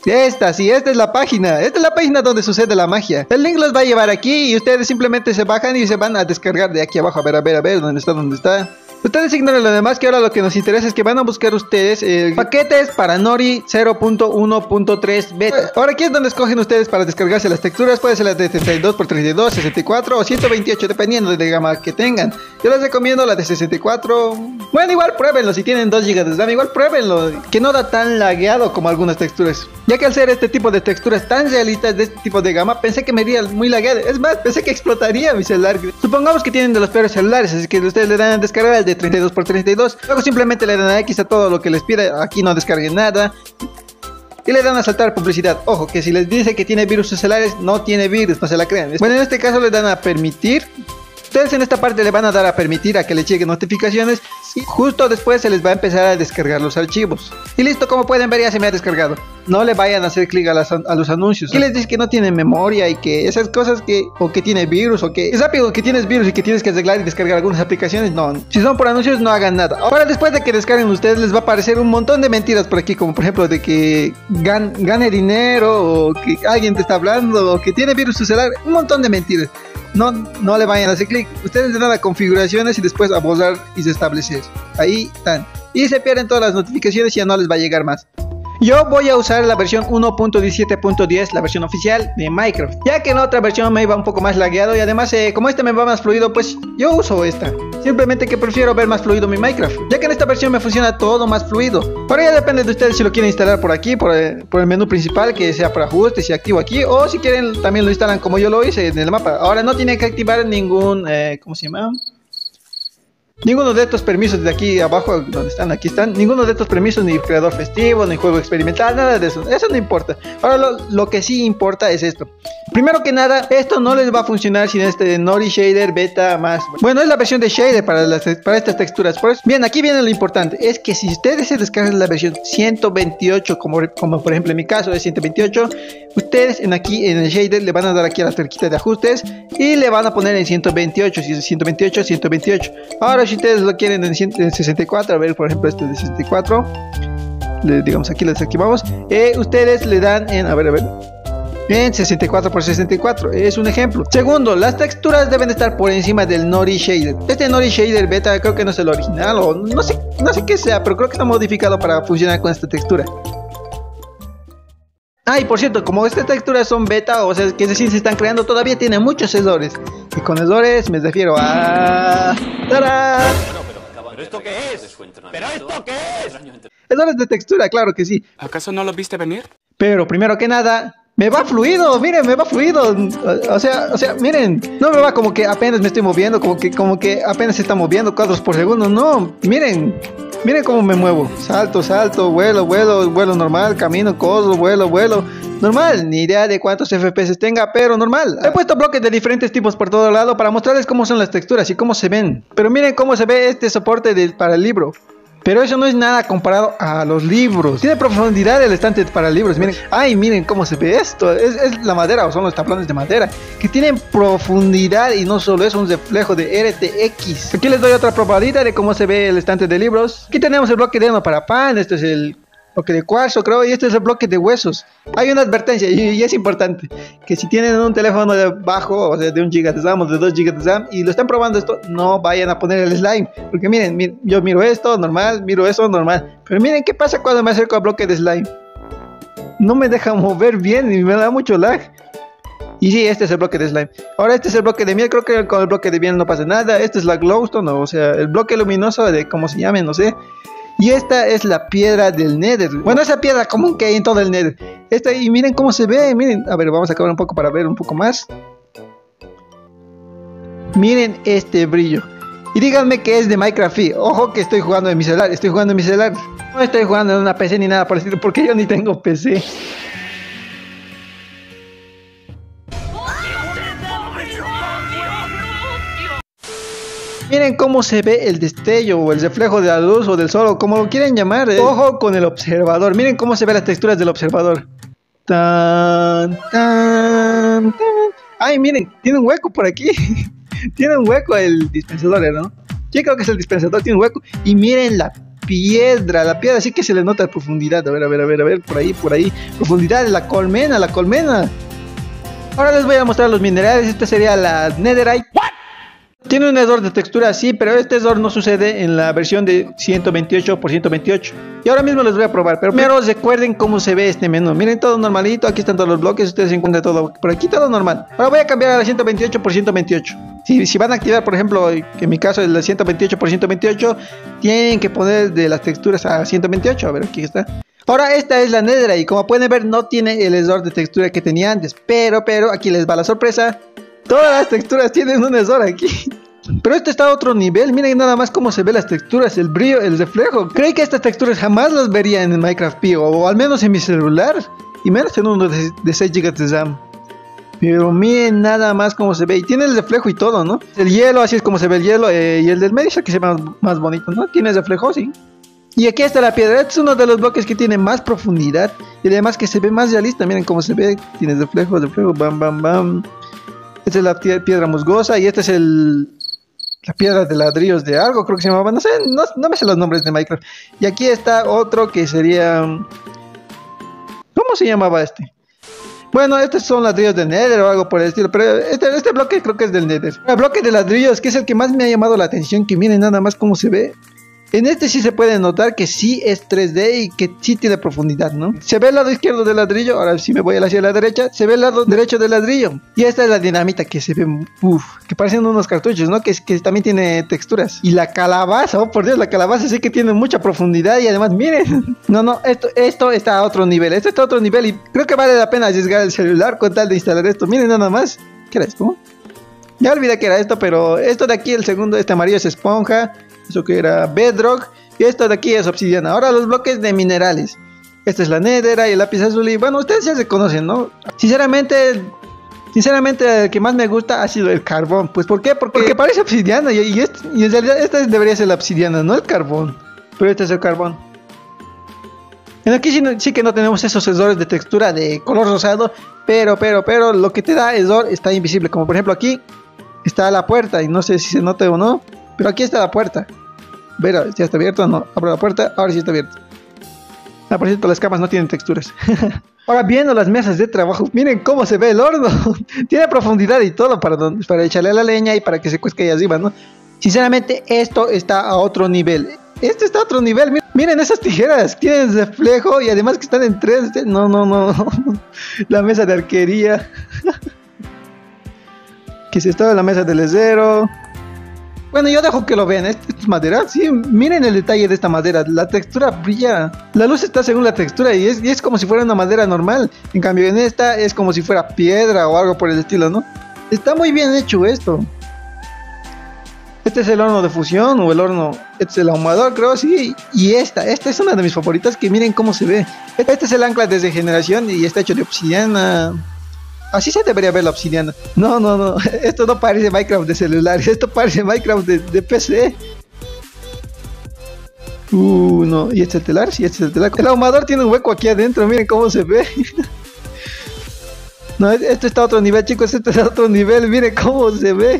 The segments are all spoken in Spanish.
Sí, esta es la página. Esta es la página donde sucede la magia. El link los va a llevar aquí y ustedes simplemente se bajan y se van a descargar de aquí abajo. A ver, ¿dónde está? ¿Dónde está? Ustedes ignoren lo demás, que ahora lo que nos interesa es que van a buscar ustedes paquetes para Nori 0.1.3 beta. Ahora aquí es donde escogen ustedes para descargarse las texturas. Puede ser las de 32x32, 64 o 128, dependiendo de la gama que tengan. Yo les recomiendo la de 64. Bueno, igual pruébenlo, si tienen 2 GB de RAM, igual pruébenlo, que no da tan lagueado como algunas texturas. Ya que al ser este tipo de texturas tan realistas de este tipo de gama, pensé que me iría muy lagueado. Es más, pensé que explotaría mi celular. Supongamos que tienen de los peores celulares, así que ustedes le dan a descargar el de 32x32. Luego simplemente le dan a X a todo lo que les pide. Aquí no descarguen nada. Y le dan a saltar publicidad. Ojo, que si les dice que tiene virus sus celulares, no tiene virus, no se la crean. Bueno, en este caso le dan a permitir. Ustedes en esta parte le van a dar a permitir a que le lleguen notificaciones y justo después se les va a empezar a descargar los archivos. Y listo, como pueden ver ya se me ha descargado. No le vayan a hacer clic a los anuncios. Y les dice que no tiene memoria y que esas cosas o que tiene virus o que es rápido que tienes virus y que tienes que arreglar y descargar algunas aplicaciones. No, si son por anuncios no hagan nada. Ahora después de que descarguen ustedes les va a aparecer un montón de mentiras por aquí, como por ejemplo de que gane dinero o que alguien te está hablando o que tiene virus su celular. Un montón de mentiras. No le vayan a hacer clic. Ustedes le dan a configuraciones y después a borrar y restablecer. Ahí están. Y se pierden todas las notificaciones y ya no les va a llegar más. Yo voy a usar la versión 1.17.10, la versión oficial de Minecraft, ya que en la otra versión me iba un poco más lagueado y además como este me va más fluido, pues yo uso esta. Simplemente que prefiero ver más fluido mi Minecraft, ya que en esta versión me funciona todo más fluido. Ahora ya depende de ustedes si lo quieren instalar por aquí, por el menú principal, que sea por ajustes y activo aquí, o si quieren también lo instalan como yo lo hice en el mapa. Ahora no tienen que activar ningún, ¿cómo se llama? Ninguno de estos permisos de aquí abajo, donde están, aquí están. Ninguno de estos permisos, ni creador festivo, ni juego experimental, nada de eso. Eso no importa. Ahora lo que sí importa es esto. Primero que nada, esto no les va a funcionar sin este Nori Shader Beta más. Bueno, es la versión de Shader para estas texturas. Por eso, bien, aquí viene lo importante. Es que si ustedes se descargan la versión 128, como por ejemplo en mi caso es 128, ustedes aquí en el Shader le van a dar aquí a la tuerquita de ajustes y le van a poner en 128. Si es 128, 128. Ahora si ustedes lo quieren en 64, a ver, por ejemplo este de 64, digamos aquí lo desactivamos, ustedes le dan en, a ver, en 64 por 64, es un ejemplo. Segundo, las texturas deben estar por encima del Nori Shader. Este Nori Shader Beta creo que no es el original, o no sé qué sea, pero creo que está modificado para funcionar con esta textura. Ah, y por cierto, como estas texturas son beta, o sea, que es decir, se están creando, todavía tiene muchos errores. Y con errores me refiero a... ¡Tarán! ¿Pero esto qué es? ¿Pero esto qué es? Errores de textura, claro que sí. ¿Acaso no lo viste venir? Pero primero que nada, me va fluido, miren, me va fluido. O sea, miren, no me va como que apenas me estoy moviendo, como que apenas se está moviendo cuadros por segundo. No, miren cómo me muevo. Salto, vuelo normal, camino, coso, vuelo. Normal, ni idea de cuántos FPS tenga, pero normal. He puesto bloques de diferentes tipos por todo lado para mostrarles cómo son las texturas y cómo se ven. Pero miren cómo se ve este soporte para el libro. Pero eso no es nada comparado a los libros. Tiene profundidad el estante para libros. Miren, miren cómo se ve esto. Es la madera, o son los tablones de madera, que tienen profundidad y no solo es un reflejo de RTX. Aquí les doy otra probadita de cómo se ve el estante de libros. Aquí tenemos el bloque de heno para pan. Este es el bloque de cuarzo, creo, y este es el bloque de huesos. Hay una advertencia y es importante, que si tienen un teléfono de bajo, o sea, de 1 GB de RAM o de 2 GB de RAM y lo están probando esto, no vayan a poner el slime, porque miren, yo miro esto normal, miro eso normal, pero miren qué pasa cuando me acerco al bloque de slime. No me deja mover bien y me da mucho lag. Y sí, este es el bloque de slime. Ahora este es el bloque de miel. Creo que con el bloque de miel no pasa nada. Este es la glowstone, o sea, el bloque luminoso de cómo se llame, no sé. Y esta es la piedra del Nether. Bueno, esa piedra común que hay en todo el Nether. Y miren cómo se ve, miren. A ver, vamos a acabar un poco para ver un poco más. Miren este brillo. Y díganme que es de Minecraft. Ojo que estoy jugando en mi celular. No estoy jugando en una PC ni nada por el estilo, porque yo ni tengo PC. Miren cómo se ve el destello o el reflejo de la luz o del sol o como lo quieren llamar. Ojo con el observador. Miren cómo se ven las texturas del observador. Miren, tiene un hueco por aquí. Tiene un hueco el dispensador, ¿no? Yo creo que es el dispensador, tiene un hueco. Y miren la piedra. La piedra sí que se le nota profundidad. A ver, a ver, a ver, a ver. Por ahí, por ahí. Profundidad de la colmena, la colmena. Ahora les voy a mostrar los minerales. Esta sería la netherite. Tiene un error de textura, sí, pero este error no sucede en la versión de 128 por 128. Y ahora mismo les voy a probar, pero primero recuerden cómo se ve este menú. Miren, todo normalito, aquí están todos los bloques, ustedes encuentran todo por aquí, todo normal. Ahora voy a cambiar a la 128 por 128. Si van a activar, por ejemplo, que en mi caso es la 128 por 128, tienen que poner de las texturas a 128. A ver, aquí está. Ahora esta es la netherite y como pueden ver no tiene el error de textura que tenía antes. Pero aquí les va la sorpresa. Todas las texturas tienen un error aquí. Pero este está a otro nivel. Miren nada más cómo se ven las texturas, el brillo, el reflejo. Creí que estas texturas jamás las vería en el Minecraft Pi, o al menos en mi celular. Y menos en uno de 6 GB de RAM. Pero miren nada más cómo se ve. Y tiene el reflejo y todo, ¿no? El hielo, así es como se ve el hielo. Y el del medio es el que se ve más bonito, ¿no? Tiene reflejo, sí. Y aquí está la piedra. Este es uno de los bloques que tiene más profundidad. Y además que se ve más realista. Miren cómo se ve. Tiene reflejo, bam, bam, bam. Esta es la piedra musgosa. Y esta es la piedra de ladrillos de algo, creo que se llamaba. No sé, no me sé los nombres de Minecraft. Y aquí está otro que sería... ¿Cómo se llamaba este? Bueno, estos son ladrillos del Nether o algo por el estilo. Pero este bloque creo que es del Nether. El bloque de ladrillos, que es el que más me ha llamado la atención. Que miren nada más cómo se ve. En este sí se puede notar que sí es 3D y que sí tiene profundidad, ¿no? Se ve el lado izquierdo del ladrillo, ahora sí me voy hacia la derecha, se ve el lado derecho del ladrillo. Y esta es la dinamita que se ve, que parecen unos cartuchos, ¿no? Que también tiene texturas. Y la calabaza, oh por Dios, la calabaza sí que tiene mucha profundidad y además, miren. No, esto está a otro nivel, esto está a otro nivel y creo que vale la pena arriesgar el celular con tal de instalar esto. Miren nada más, ¿qué era esto? Ya olvidé que era esto, pero esto de aquí, el segundo, este amarillo es esponja. Eso que era bedrock. Y esto de aquí es obsidiana. Ahora los bloques de minerales. Esta es la netherite y el lápiz azul. Y bueno, ustedes ya se conocen, ¿no? Sinceramente el que más me gusta ha sido el carbón. Pues ¿por qué? Porque parece obsidiana. Y en realidad esta debería ser la obsidiana, no el carbón. Pero este es el carbón. En aquí sí que no tenemos esos errores de textura de color rosado. Pero lo que te da error está invisible. Como por ejemplo aquí está la puerta. Y no sé si se nota o no. Pero aquí está la puerta. Ver, ¿ya está abierto o no? Abro la puerta, ahora sí está abierto. Ah, por cierto, las camas no tienen texturas. Ahora viendo las mesas de trabajo, miren cómo se ve el horno. Tiene profundidad y todo para echarle la leña y para que se cuezca ahí arriba, ¿no? Sinceramente, esto está a otro nivel. Esto está a otro nivel. Miren esas tijeras, tienen reflejo y además que están en 3D. No. La mesa de arquería. Que se estaba en la mesa del herrero. Bueno, yo dejo que lo vean. Esto es madera. Sí, miren el detalle de esta madera. La textura brilla. La luz está según la textura y es como si fuera una madera normal. En cambio, en esta es como si fuera piedra o algo por el estilo, ¿no? Está muy bien hecho esto. Este es el horno de fusión o el horno... Este es el ahumador, creo, sí. Y esta es una de mis favoritas, que miren cómo se ve. Este es el ancla de regeneración y está hecho de obsidiana. Así se debería ver la obsidiana. No. Esto no parece Minecraft de celular. Esto parece Minecraft de PC. No. ¿Y este es el telar? Sí, este es el telar. El ahumador tiene un hueco aquí adentro. Miren cómo se ve. No, esto está a otro nivel, chicos. Esto está a otro nivel. Miren cómo se ve.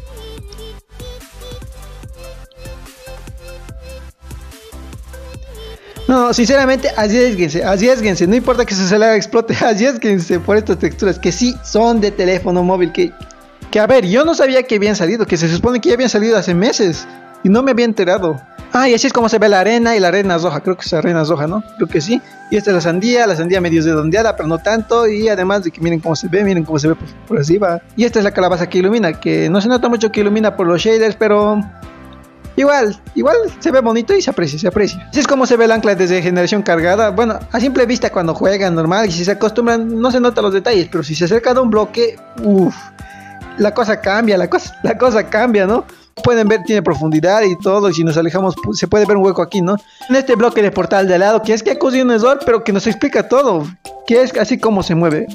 No, sinceramente, arriesguense, no importa que su celular explote, arriesguense por estas texturas que sí son de teléfono móvil, que a ver, yo no sabía que habían salido, que se supone que ya habían salido hace meses y no me había enterado. Ah, y así es como se ve la arena y la arena roja, creo que es arena roja, ¿no? Creo que sí. Y esta es la sandía medio redondeada, pero no tanto, y además de que miren cómo se ve por arriba. Y esta es la calabaza que ilumina, que no se nota mucho que ilumina por los shaders, pero... Igual se ve bonito y se aprecia. Así es como se ve el ancla de regeneración cargada. Bueno, a simple vista cuando juegan normal y si se acostumbran no se notan los detalles, pero si se acerca a un bloque, la cosa cambia, ¿no? Pueden ver, tiene profundidad y todo, y si nos alejamos se puede ver un hueco aquí, ¿no? En este bloque de portal de al lado, que es que ha ocurrido un error, pero que nos explica todo, que es así como se mueve.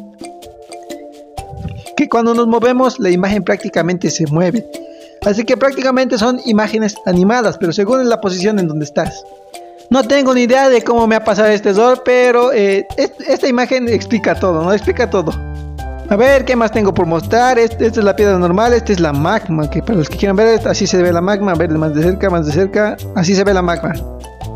Que cuando nos movemos la imagen prácticamente se mueve. Así que prácticamente son imágenes animadas, pero según la posición en donde estás. No tengo ni idea de cómo me ha pasado este error, pero esta imagen explica todo, ¿no? Explica todo. A ver, ¿qué más tengo por mostrar? Esta es la piedra normal, esta es la magma, que para los que quieran ver, así se ve la magma. A ver, más de cerca, así se ve la magma.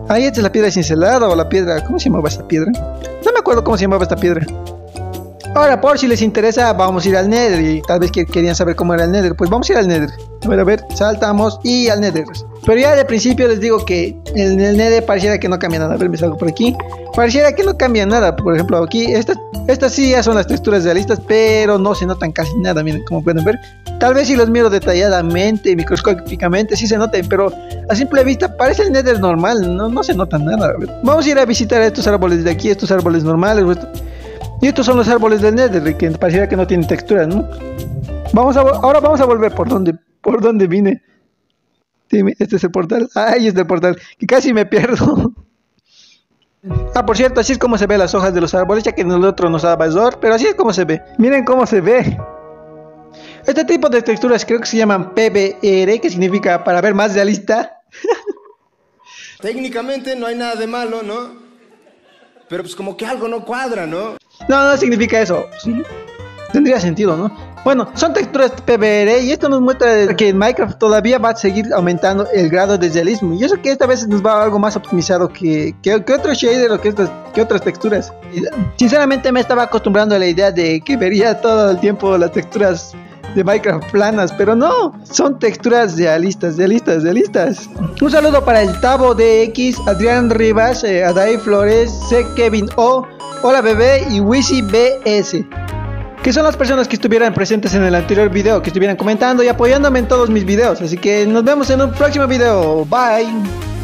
Ahí esta es la piedra cincelada o la piedra... ¿Cómo se llamaba esta piedra? No me acuerdo cómo se llamaba esta piedra. Ahora, por si les interesa, vamos a ir al Nether. Y tal vez que querían saber cómo era el Nether. Pues vamos a ir al Nether. A ver, saltamos y al Nether. Pero ya de principio les digo que en el Nether pareciera que no cambia nada. A ver, me salgo por aquí. Pareciera que no cambia nada. Por ejemplo, aquí, estas sí ya son las texturas realistas, pero no se notan casi nada. Miren, como pueden ver. Tal vez si los miro detalladamente, microscópicamente, sí se noten. Pero a simple vista parece el Nether normal. No se nota nada. Vamos a ir a visitar estos árboles de aquí, estos árboles normales. Y estos son los árboles del Nether, que pareciera que no tienen textura, ¿no? Ahora vamos a volver por donde vine. Dime, este es el portal. Ahí está el portal, que casi me pierdo. Ah, por cierto, así es como se ven las hojas de los árboles, ya que en el otro nos daba error, pero así es como se ve. Miren cómo se ve. Este tipo de texturas creo que se llaman PBR, que significa para ver más realista. Técnicamente no hay nada de malo, ¿no? Pero pues como que algo no cuadra, ¿no? No significa eso. Sí, tendría sentido, ¿no? Bueno, son texturas PBR y esto nos muestra que en Minecraft todavía va a seguir aumentando el grado de realismo. Y eso que esta vez nos va a algo más optimizado que otro shader o que otras texturas. Sinceramente me estaba acostumbrando a la idea de que vería todo el tiempo las texturas de Minecraft planas, pero no, son texturas realistas. Un saludo para el Tavo DX, Adrián Rivas, Adai Flores, C. Kevin O, Hola Bebé y Wisi BS, que son las personas que estuvieran presentes en el anterior video, que estuvieran comentando y apoyándome en todos mis videos. Así que nos vemos en un próximo video. Bye.